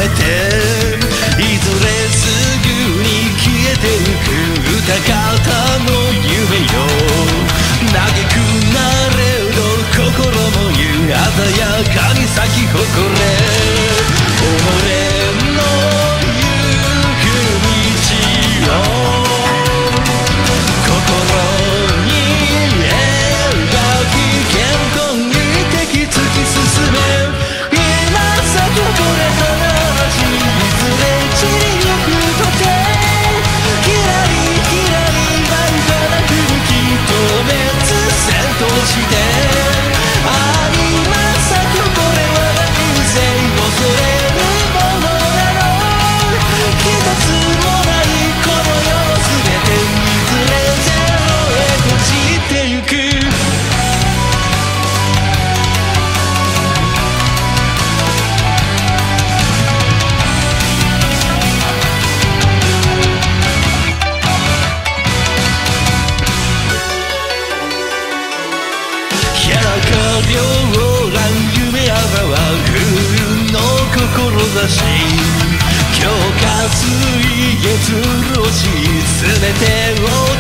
めていずれすぐに消えてゆく高田の夢よ嘆くなれど心も言う鮮やかに咲き誇れ己の行く道を心に描き健康に敵突き進め今さとこれから話いずれ散りゆくとてキラリキラリ舞うから吹雪と滅戦闘してあ今さとこれは何故恐れるものなの一つもないこの世の全ていずれゼロへ閉じてゆく両乱夢あばは冬の志強化水月露し全てを